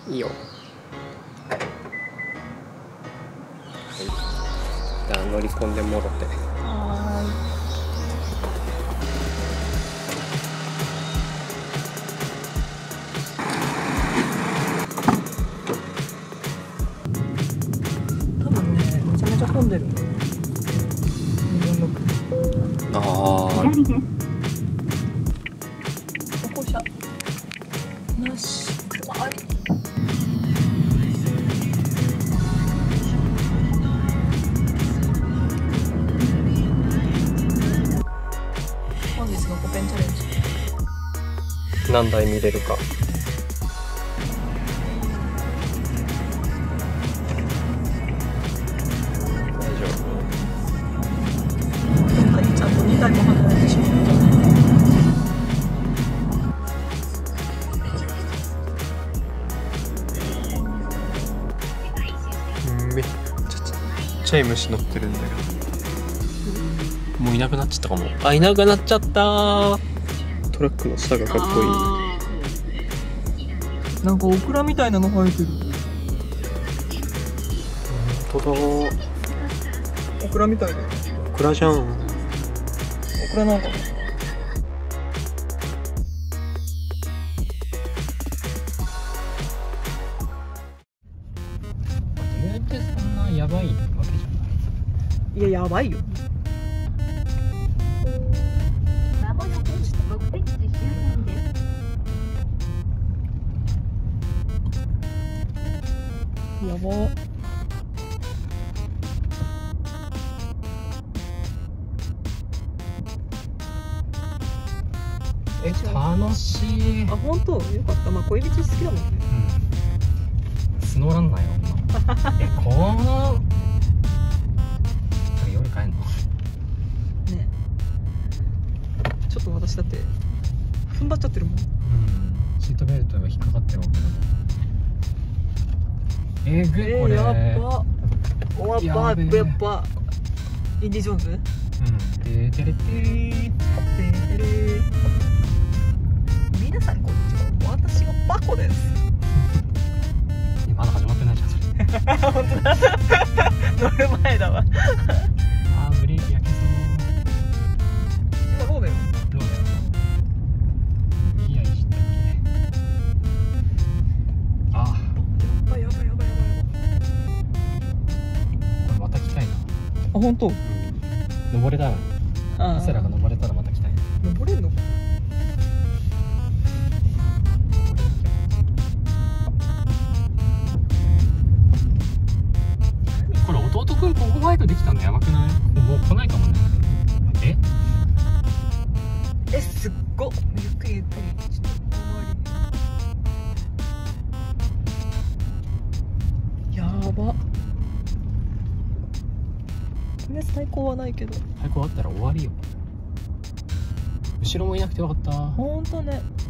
いいよ。はい、じゃあ乗り込んでもろて。 多分ね、めちゃめちゃ混んでる。 ああ。歩行者なし。車あり。本日のコペンチャレンジ。 何台見れるか。大丈夫。 はい、ちゃんと2台も離れてしまった。 めっちゃい虫乗ってるんだけど、もういなくなっちゃったかも。あ、いなくなっちゃった。トラックの下がかっこいい。 なんかオクラみたいなの生えてる。 本当だ。 オクラみたいだよ。 オクラじゃん。 オクラなんかな。 言うてそんなやばいわけじゃない。 いや、やばいよ。 まもなく目的地周辺です。 やば。 楽しい。 あ、本当よかった。まあ恋人好きだもんね。 うん。スノーランナーよ。この夜帰んの？ ね。ちょっと私だって踏ん張っちゃってるもん。 うん。シートベルトが引っかかってるわけだ。ぐいこれ。 やっば。おわばやべえやっば。インディ・ジョーンズ？ うん。ててれてー。 皆さんこんにちは。私がバコです。 まだ始まってないじゃんそれ。 本当だ。乗る前だわ。 あーブレーキ焼けそう。 今ローだよ。 どうだよ。右足だっけ。あやばいやばいやばいやばい。 これまた来たいな。 あ、本当。 登れたのに。 あセラが登れたらまた来たいな。 登れんの？ これ弟くんここバイクできたのやばくない？もう来ないかもね。 すっご。ゆっくりゆっくり。ちょっとやば。ね、最高はないけど。 早く終わったら終わりよ。後ろもいなくてよかった。 ほんとね。